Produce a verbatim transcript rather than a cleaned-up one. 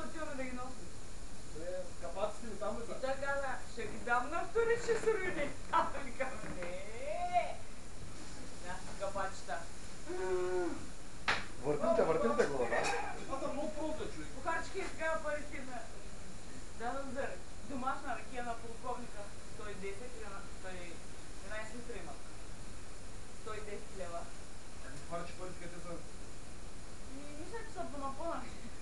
отиваме да ги носим. Капаците ми там ли са? И той каза, ще ги дам на втори, ще се роди. А викам, не. Нашите капачета. Въртите, въртите го, да? Аз съм много прост, човек. Кухарчки изкара парите на... Да, да, домашна ракия на полковника сто и десет или на сто и единайсет литра има. сто и десет лева. Как ти хварчи парите, къде са? И мисля, че са понапълнали.